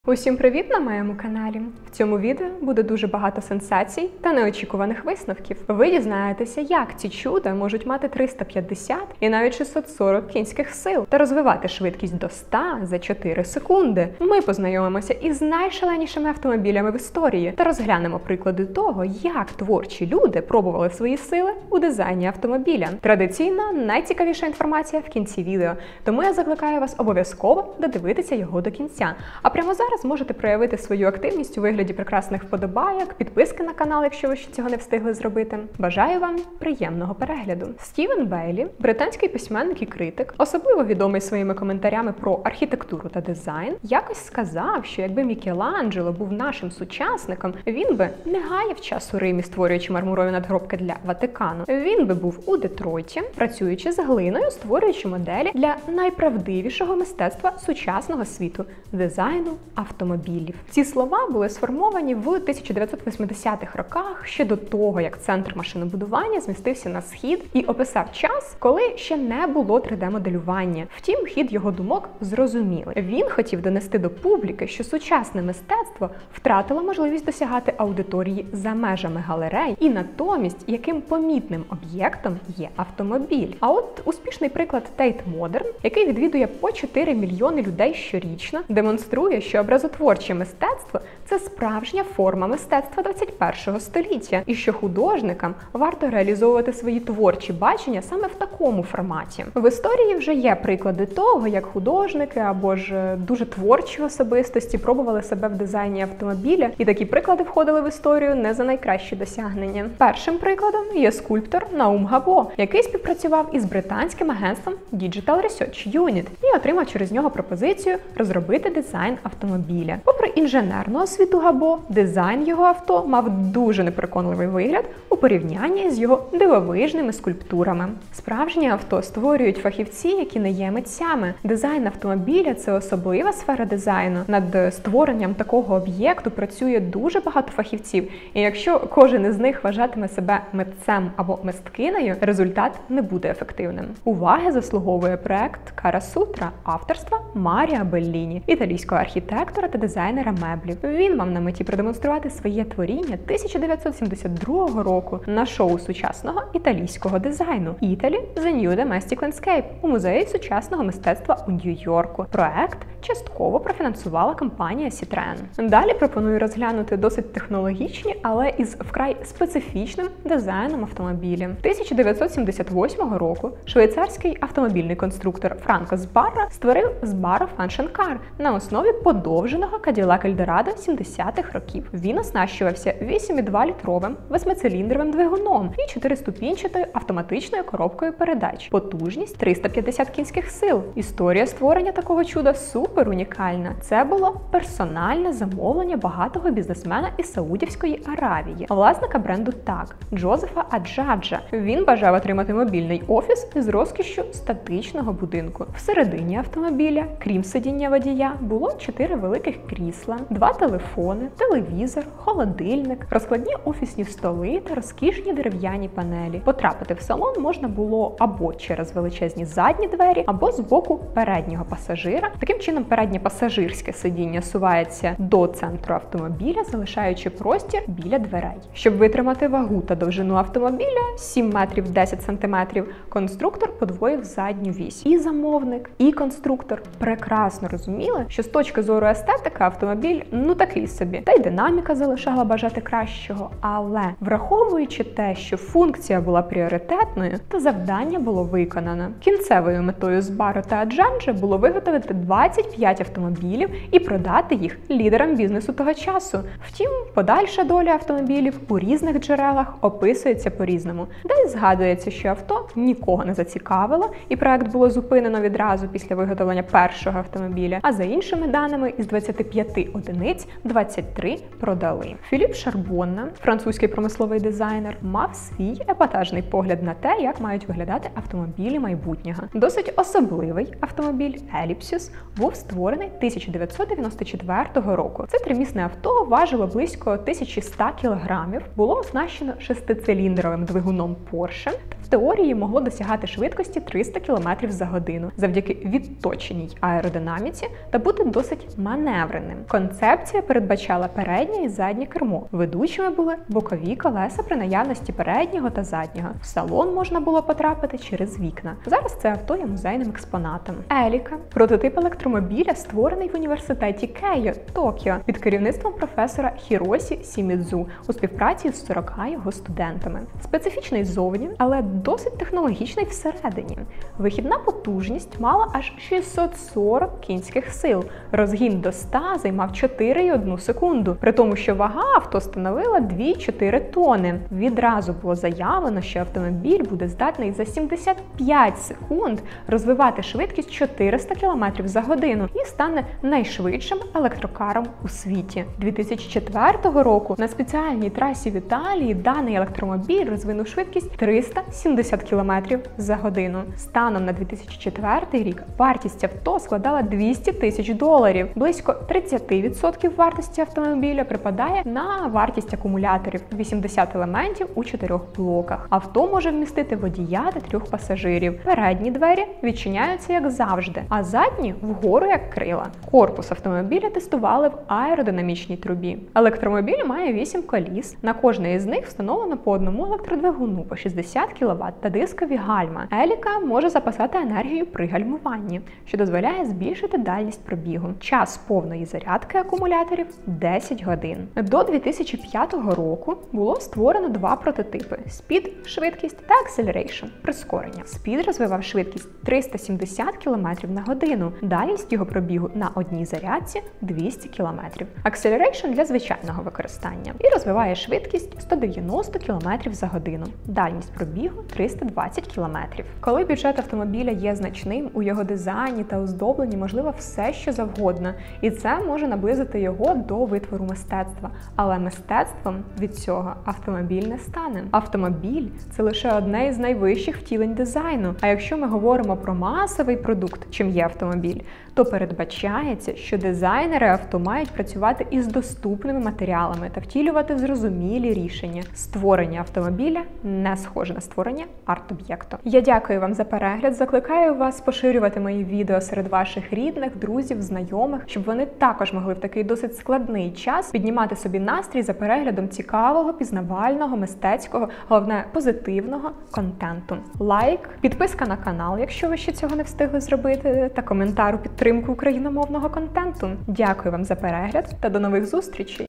Усім привіт на моєму каналі! В цьому відео буде дуже багато сенсацій та неочікуваних висновків. Ви дізнаєтеся, як ці чуда можуть мати 350 і навіть 640 кінських сил та розвивати швидкість до 100 за 4 секунди. Ми познайомимося із найшаленішими автомобілями в історії та розглянемо приклади того, як творчі люди пробували свої сили у дизайні автомобіля. Традиційно найцікавіша інформація в кінці відео, тому я закликаю вас обов'язково додивитися його до кінця. А прямо зараз можете проявити свою активність у вигляді прекрасних вподобайок, підписки на канал, якщо ви ще цього не встигли зробити. Бажаю вам приємного перегляду. Стівен Бейлі, британський письменник і критик, особливо відомий своїми коментарями про архітектуру та дизайн, якось сказав, що якби Мікеланджело був нашим сучасником, він би не гаяв час у Римі, створюючи мармурові надгробки для Ватикану. Він би був у Детройті, працюючи з глиною, створюючи моделі для найправдивішого мистецтва сучасного світу – дизайну автомобілів. Ці слова були сформовані в 1980-х роках, ще до того, як центр машинобудування змістився на схід і описав час, коли ще не було 3D-моделювання. Втім, хід його думок зрозумілий. Він хотів донести до публіки, що сучасне мистецтво втратило можливість досягати аудиторії за межами галерей, і натомість, яким помітним об'єктом є автомобіль. А от успішний приклад Tate Modern, який відвідує по 4 мільйони людей щорічно, демонструє, що образотворче мистецтво – це справжня форма мистецтва 21-го століття, і що художникам варто реалізовувати свої творчі бачення саме в такому форматі. В історії вже є приклади того, як художники або ж дуже творчі особистості пробували себе в дизайні автомобіля, і такі приклади входили в історію не за найкращі досягнення. Першим прикладом є скульптор Наум Габо, який співпрацював із британським агентством Digital Research Unit і отримав через нього пропозицію розробити дизайн автомобіля. Попри інженерну освіту Габо, дизайн його авто мав дуже непереконливий вигляд у порівнянні з його дивовижними скульптурами. Справжні авто створюють фахівці, які не є митцями. Дизайн автомобіля – це особлива сфера дизайну. Над створенням такого об'єкту працює дуже багато фахівців, і якщо кожен із них вважатиме себе митцем або мисткинею, результат не буде ефективним. Уваги заслуговує проект Карасутра авторства Маріо Белліні, італійського архітектора та дизайнера меблів. Він мав на меті продемонструвати своє творіння 1972 року на шоу сучасного італійського дизайну Italy – The New Domestic Landscape у музеї сучасного мистецтва у Нью-Йорку. Проект частково профінансувала компанія Citroen. Далі пропоную розглянути досить технологічні, але із вкрай специфічним дизайном автомобілі. 1978 року швейцарський автомобільний конструктор Франко Збарра створив Sbarro Function Car на основі подовженого Cadillac Eldorado 70-х років. Він оснащувався 8,2-літровим 8-циліндровим двигуном і 4-ступінчатою автоматичною коробкою передач. Потужність 350 кінських сил. Історія створення такого чуда супер унікальна. Це було персональне замовлення багатого бізнесмена із Саудівської Аравії, власника бренду ТАГ Джозефа Аджаджа. Він бажав отримати мобільний офіс з розкішшю статичного будинку. Всередині автомобіля, крім сидіння водія, було 4 великих крісла, 2 телефони, телевізор, холодильник, розкладні офісні столи та розкішні дерев'яні панелі. Потрапити в салон можна було або через величезні задні двері, або з боку переднього пасажира. Таким чином, переднє пасажирське сидіння сувається до центру автомобіля, залишаючи простір біля дверей. Щоб витримати вагу та довжину автомобіля 7 метрів 10 сантиметрів, конструктор подвоїв задню вісь. І замовник, і конструктор прекрасно розуміли, що з точки зору естетики автомобіль такий собі. Та й динаміка залишала бажати кращого. Але враховуючи те, що функція була пріоритетною, то завдання було виконано. Кінцевою метою Sbarro та Aджаджа було виготовити 25 автомобілів і продати їх лідерам бізнесу того часу. Втім, подальша доля автомобілів у різних джерелах описується по-різному. Десь згадується, що авто нікого не зацікавило, і проект було зупинено відразу після виготовлення першого автомобіля, а за іншими даними, із 25 одиниць 23 продали. Філіп Шарбонна, французький промисловий дизайнер, мав свій епатажний погляд на те, як мають виглядати автомобілі майбутнього. Досить особливий автомобіль Ellipsis був створений 1994 року. Це тримісне авто важило близько 1100 кг, було оснащено 6-циліндровим двигуном Porsche теорії могло досягати швидкості 300 км за годину завдяки відточеній аеродинаміці та бути досить маневреним. Концепція передбачала переднє і заднє кермо. Ведучими були бокові колеса при наявності переднього та заднього. В салон можна було потрапити через вікна. Зараз це авто є музейним експонатом. Еліка – прототип електромобіля, створений в університеті Кейо, Токіо, під керівництвом професора Хіросі Сімідзу у співпраці з 40 його студентами. Специфічний ззовні, але досить технологічний всередині. Вихідна потужність мала аж 640 кінських сил. Розгін до 100 займав 4,1 секунду, при тому, що вага авто становила 2,4 тони. Відразу було заявлено, що автомобіль буде здатний за 75 секунд розвивати швидкість 400 км за годину і стане найшвидшим електрокаром у світі. 2004 року на спеціальній трасі в Італії даний електромобіль розвинув швидкість 370 км за годину. Станом на 2004 рік вартість авто складала $200 тисяч. Близько 30% вартості автомобіля припадає на вартість акумуляторів, 80 елементів у 4 блоках. Авто може вмістити водія та 3 пасажирів. Передні двері відчиняються як завжди, а задні вгору як крила. Корпус автомобіля тестували в аеродинамічній трубі. Електромобіль має 8 коліс. На кожне із них встановлено по одному електродвигуну по 60 кВт та дискові гальма. Еліка може запасати енергію при гальмуванні, що дозволяє збільшити дальність пробігу. Час повної зарядки акумуляторів – 10 годин. До 2005 року було створено 2 прототипи – Speed – швидкість та Acceleration – прискорення. Speed розвивав швидкість 370 км на годину, дальність його пробігу на одній зарядці – 200 км. Acceleration – для звичайного використання і розвиває швидкість 190 км за годину, дальність пробігу – 320 км. Коли бюджет автомобіля є значним, у його дизайні та оздобленні можливо все, що завгодно, і це може наблизити його до витвору мистецтва. Але мистецтвом від цього автомобіль не стане. Автомобіль – це лише одне із найвищих втілень дизайну. А якщо ми говоримо про масовий продукт, чим є автомобіль, то передбачається, що дизайнери авто мають працювати із доступними матеріалами та втілювати зрозумілі рішення. Створення автомобіля не схоже на створення арт-об'єкту. Я дякую вам за перегляд, закликаю вас поширювати мої відео серед ваших рідних, друзів, знайомих, щоб вони також могли в такий досить складний час піднімати собі настрій за переглядом цікавого, пізнавального, мистецького, головне позитивного контенту. Лайк, підписка на канал, якщо ви ще цього не встигли зробити, та коментар у підтримку україномовного контенту. Дякую вам за перегляд та до нових зустрічей!